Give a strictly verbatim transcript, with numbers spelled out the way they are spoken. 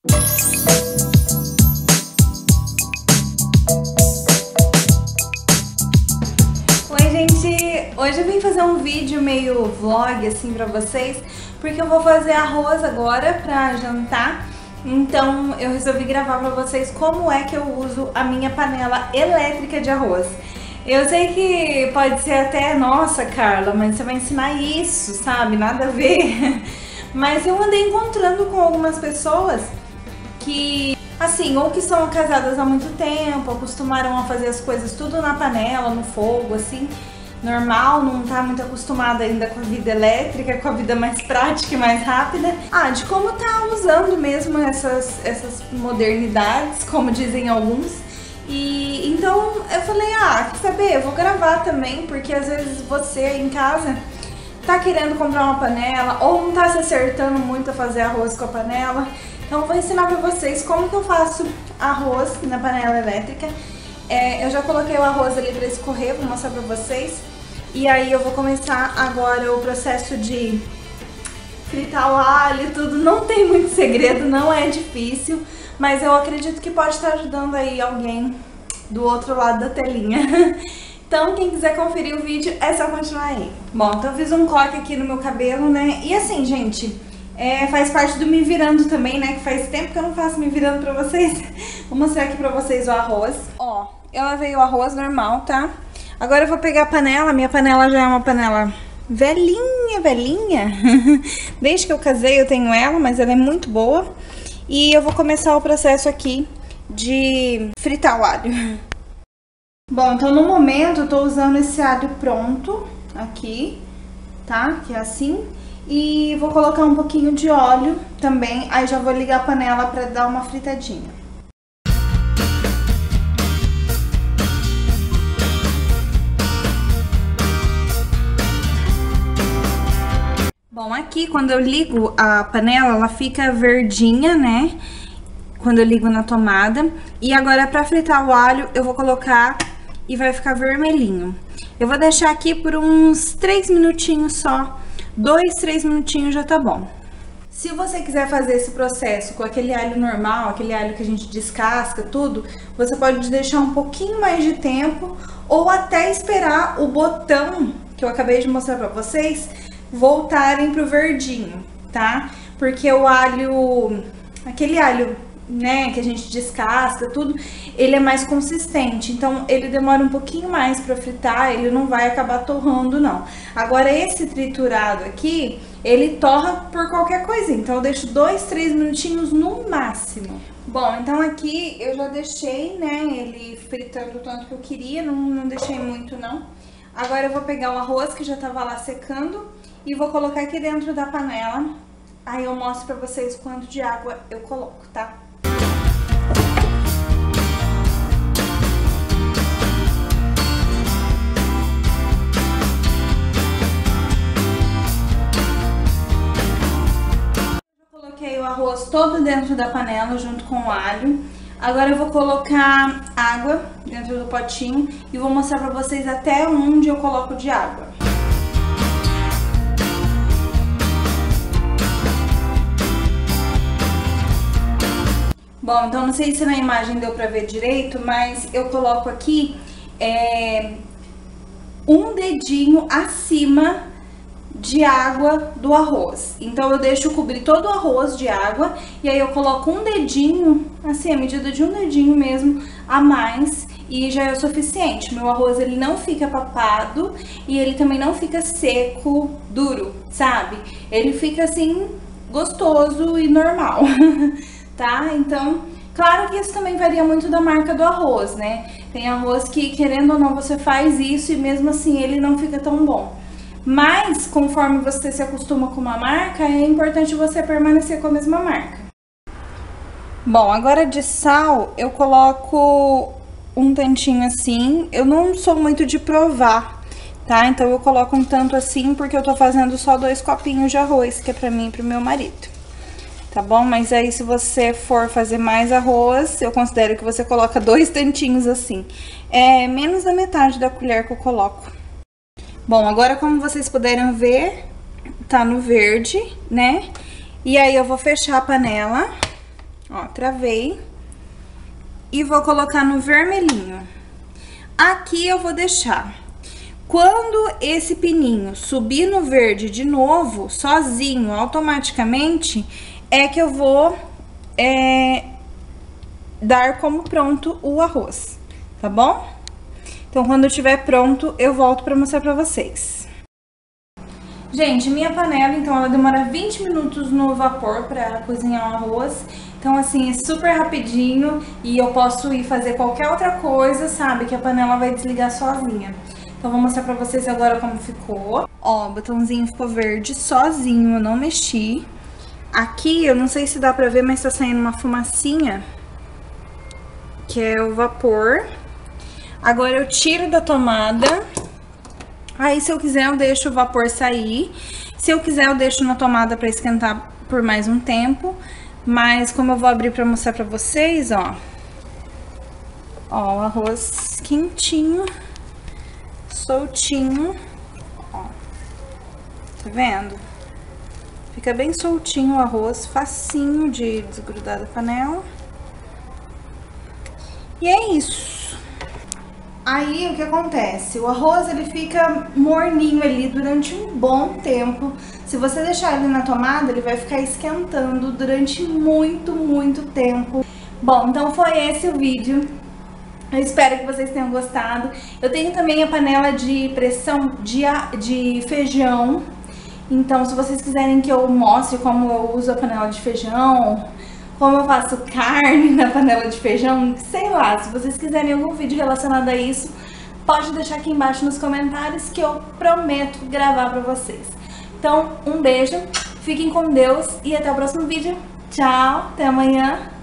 Oi, gente! Hoje eu vim fazer um vídeo meio vlog assim pra vocês, porque eu vou fazer arroz agora pra jantar. Então eu resolvi gravar pra vocês como é que eu uso a minha panela elétrica de arroz. Eu sei que pode ser até, nossa, Carla, mas você vai ensinar isso, sabe? Nada a ver. Mas eu andei encontrando com algumas pessoas que, assim, ou que são casadas há muito tempo, acostumaram a fazer as coisas tudo na panela, no fogo, assim, normal, não tá muito acostumada ainda com a vida elétrica, com a vida mais prática e mais rápida. Ah, de como tá usando mesmo essas, essas modernidades, como dizem alguns. E então eu falei, ah, quer saber, eu vou gravar também, porque às vezes você em casa tá querendo comprar uma panela ou não tá se acertando muito a fazer arroz com a panela. Então eu vou ensinar pra vocês como que eu faço arroz na panela elétrica. É, eu já coloquei o arroz ali pra escorrer, vou mostrar pra vocês. E aí eu vou começar agora o processo de fritar o alho e tudo. Não tem muito segredo, não é difícil, mas eu acredito que pode estar ajudando aí alguém do outro lado da telinha. Então quem quiser conferir o vídeo é só continuar aí. Bom, então eu fiz um coque aqui no meu cabelo, né? E assim, gente, é, faz parte do me virando também, né? Que faz tempo que eu não faço me virando pra vocês. Vou mostrar aqui pra vocês o arroz. Ó, eu lavei o arroz normal, tá? Agora eu vou pegar a panela. Minha panela já é uma panela velhinha, velhinha. Desde que eu casei eu tenho ela, mas ela é muito boa. E eu vou começar o processo aqui de fritar o alho. Bom, então no momento eu tô usando esse alho pronto aqui, tá? Que é assim. E vou colocar um pouquinho de óleo também, aí já vou ligar a panela pra dar uma fritadinha. Bom, aqui quando eu ligo a panela, ela fica verdinha, né? Quando eu ligo na tomada. E agora pra fritar o alho, eu vou colocar e vai ficar vermelhinho. Eu vou deixar aqui por uns três minutinhos só. Dois, três minutinhos já tá bom. Se você quiser fazer esse processo com aquele alho normal, aquele alho que a gente descasca, tudo, você pode deixar um pouquinho mais de tempo ou até esperar o botão que eu acabei de mostrar pra vocês voltarem pro verdinho, tá? Porque o alho, aquele alho, né, que a gente descasca, tudo, ele é mais consistente, então ele demora um pouquinho mais pra fritar, ele não vai acabar torrando, não. Agora esse triturado aqui, ele torra por qualquer coisinha, então eu deixo dois, três minutinhos no máximo. Bom, então aqui eu já deixei, né, ele fritando o tanto que eu queria, não, não deixei muito, não. Agora eu vou pegar o arroz que já tava lá secando e vou colocar aqui dentro da panela, aí eu mostro pra vocês quanto de água eu coloco, tá? Coloquei o arroz todo dentro da panela junto com o alho. Agora eu vou colocar água dentro do potinho e vou mostrar pra vocês até onde eu coloco de água. Bom, então não sei se na imagem deu pra ver direito, mas eu coloco aqui é, um dedinho acima de água do arroz. Então eu deixo cobrir todo o arroz de água e aí eu coloco um dedinho, assim, a medida de um dedinho mesmo a mais e já é o suficiente. Meu arroz ele não fica papado e ele também não fica seco, duro, sabe? Ele fica assim gostoso e normal. Tá? Então, claro que isso também varia muito da marca do arroz, né? Tem arroz que, querendo ou não, você faz isso e mesmo assim ele não fica tão bom. Mas, conforme você se acostuma com uma marca, é importante você permanecer com a mesma marca. Bom, agora de sal, eu coloco um tantinho assim. Eu não sou muito de provar, tá? Então eu coloco um tanto assim porque eu tô fazendo só dois copinhos de arroz, que é pra mim e pro meu marido. Tá bom? Mas aí se você for fazer mais arroz, eu considero que você coloca dois tantinhos assim. É menos da metade da colher que eu coloco. Bom, agora como vocês puderam ver, tá no verde, né? E aí eu vou fechar a panela Ó, travei. E vou colocar no vermelhinho. Aqui eu vou deixar. Quando esse pininho subir no verde de novo, sozinho, automaticamente, é que eu vou é, dar como pronto o arroz, tá bom? Então, quando estiver pronto, eu volto pra mostrar pra vocês. Gente, minha panela, então, ela demora vinte minutos no vapor pra cozinhar o arroz. Então, assim, é super rapidinho e eu posso ir fazer qualquer outra coisa, sabe? Que a panela vai desligar sozinha. Então, vou mostrar pra vocês agora como ficou. Ó, o botãozinho ficou verde sozinho, eu não mexi. Aqui, eu não sei se dá pra ver, mas tá saindo uma fumacinha, que é o vapor. Agora eu tiro da tomada. Aí, se eu quiser, eu deixo o vapor sair. Se eu quiser, eu deixo na tomada pra esquentar por mais um tempo. Mas como eu vou abrir pra mostrar pra vocês, ó. Ó, o arroz quentinho, soltinho. Ó, tá vendo? Fica bem soltinho o arroz, facinho de desgrudar da panela. E é isso. Aí, o que acontece? O arroz, ele fica morninho ali durante um bom tempo. Se você deixar ele na tomada, ele vai ficar esquentando durante muito, muito tempo. Bom, então foi esse o vídeo. Eu espero que vocês tenham gostado. Eu tenho também a panela de pressão de, de feijão. Então, se vocês quiserem que eu mostre como eu uso a panela de feijão, como eu faço carne na panela de feijão, sei lá, se vocês quiserem algum vídeo relacionado a isso, pode deixar aqui embaixo nos comentários que eu prometo gravar pra vocês. Então, um beijo, fiquem com Deus e até o próximo vídeo. Tchau, até amanhã.